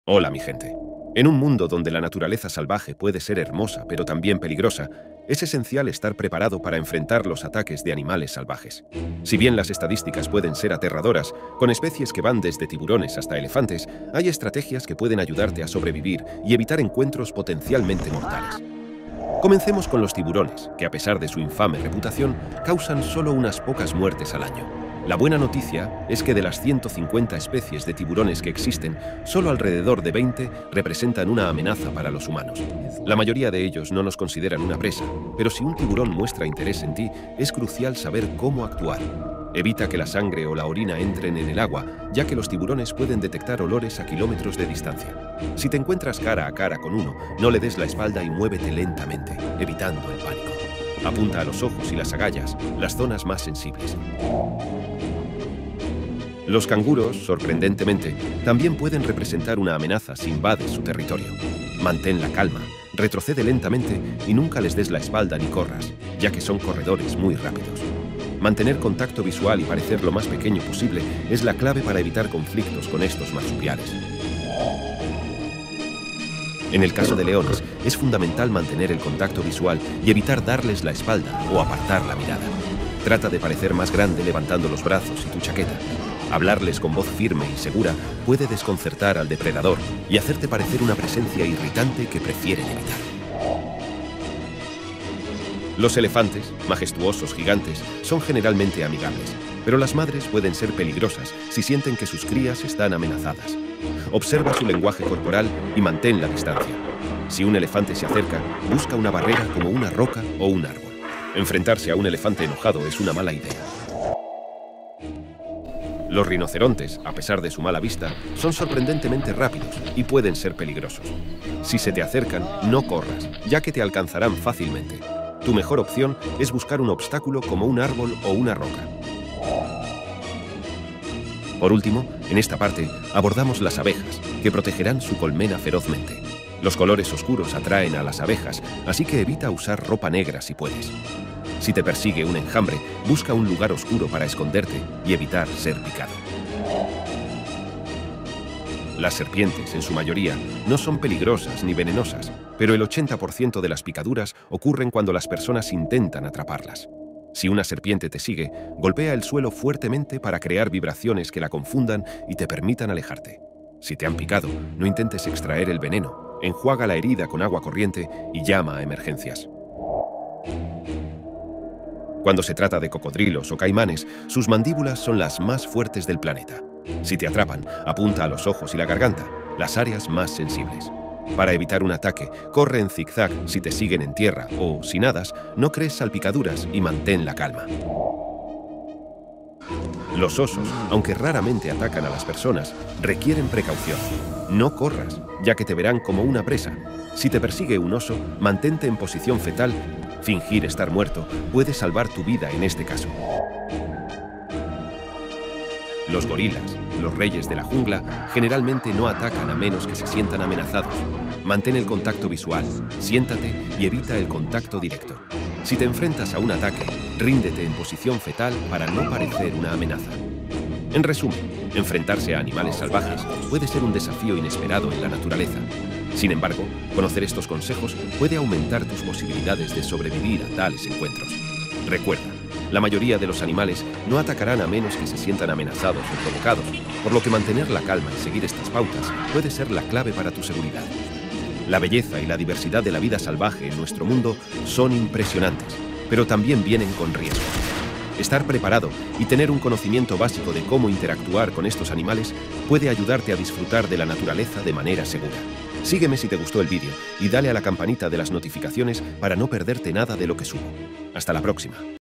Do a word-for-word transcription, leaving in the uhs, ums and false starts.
Hola, mi gente. En un mundo donde la naturaleza salvaje puede ser hermosa pero también peligrosa, es esencial estar preparado para enfrentar los ataques de animales salvajes. Si bien las estadísticas pueden ser aterradoras, con especies que van desde tiburones hasta elefantes, hay estrategias que pueden ayudarte a sobrevivir y evitar encuentros potencialmente mortales. Comencemos con los tiburones, que a pesar de su infame reputación, causan solo unas pocas muertes al año. La buena noticia es que de las ciento cincuenta especies de tiburones que existen, solo alrededor de veinte representan una amenaza para los humanos. La mayoría de ellos no nos consideran una presa, pero si un tiburón muestra interés en ti, es crucial saber cómo actuar. Evita que la sangre o la orina entren en el agua, ya que los tiburones pueden detectar olores a kilómetros de distancia. Si te encuentras cara a cara con uno, no le des la espalda y muévete lentamente, evitando el pánico. Apunta a los ojos y las agallas, las zonas más sensibles. Los canguros, sorprendentemente, también pueden representar una amenaza si invades su territorio. Mantén la calma, retrocede lentamente y nunca les des la espalda ni corras, ya que son corredores muy rápidos. Mantener contacto visual y parecer lo más pequeño posible es la clave para evitar conflictos con estos marsupiales. En el caso de leones, es fundamental mantener el contacto visual y evitar darles la espalda o apartar la mirada. Trata de parecer más grande levantando los brazos y tu chaqueta. Hablarles con voz firme y segura puede desconcertar al depredador y hacerte parecer una presencia irritante que prefieren evitar. Los elefantes, majestuosos gigantes, son generalmente amigables, pero las madres pueden ser peligrosas si sienten que sus crías están amenazadas. Observa su lenguaje corporal y mantén la distancia. Si un elefante se acerca, busca una barrera como una roca o un árbol. Enfrentarse a un elefante enojado es una mala idea. Los rinocerontes, a pesar de su mala vista, son sorprendentemente rápidos y pueden ser peligrosos. Si se te acercan, no corras, ya que te alcanzarán fácilmente. Tu mejor opción es buscar un obstáculo como un árbol o una roca. Por último, en esta parte, abordamos las abejas, que protegerán su colmena ferozmente. Los colores oscuros atraen a las abejas, así que evita usar ropa negra si puedes. Si te persigue un enjambre, busca un lugar oscuro para esconderte y evitar ser picado. Las serpientes, en su mayoría, no son peligrosas ni venenosas, pero el ochenta por ciento de las picaduras ocurren cuando las personas intentan atraparlas. Si una serpiente te sigue, golpea el suelo fuertemente para crear vibraciones que la confundan y te permitan alejarte. Si te han picado, no intentes extraer el veneno, enjuaga la herida con agua corriente y llama a emergencias. Cuando se trata de cocodrilos o caimanes, sus mandíbulas son las más fuertes del planeta. Si te atrapan, apunta a los ojos y la garganta, las áreas más sensibles. Para evitar un ataque, corre en zigzag si te siguen en tierra o, si nadas, no crees salpicaduras y mantén la calma. Los osos, aunque raramente atacan a las personas, requieren precaución. No corras, ya que te verán como una presa. Si te persigue un oso, mantente en posición fetal. Fingir estar muerto puede salvar tu vida en este caso. Los gorilas, los reyes de la jungla, generalmente no atacan a menos que se sientan amenazados. Mantén el contacto visual, siéntate y evita el contacto directo. Si te enfrentas a un ataque, ríndete en posición fetal para no parecer una amenaza. En resumen, enfrentarse a animales salvajes puede ser un desafío inesperado en la naturaleza. Sin embargo, conocer estos consejos puede aumentar tus posibilidades de sobrevivir a tales encuentros. Recuerda, la mayoría de los animales no atacarán a menos que se sientan amenazados o provocados, por lo que mantener la calma y seguir estas pautas puede ser la clave para tu seguridad. La belleza y la diversidad de la vida salvaje en nuestro mundo son impresionantes, pero también vienen con riesgos. Estar preparado y tener un conocimiento básico de cómo interactuar con estos animales puede ayudarte a disfrutar de la naturaleza de manera segura. Sígueme si te gustó el vídeo y dale a la campanita de las notificaciones para no perderte nada de lo que subo. Hasta la próxima.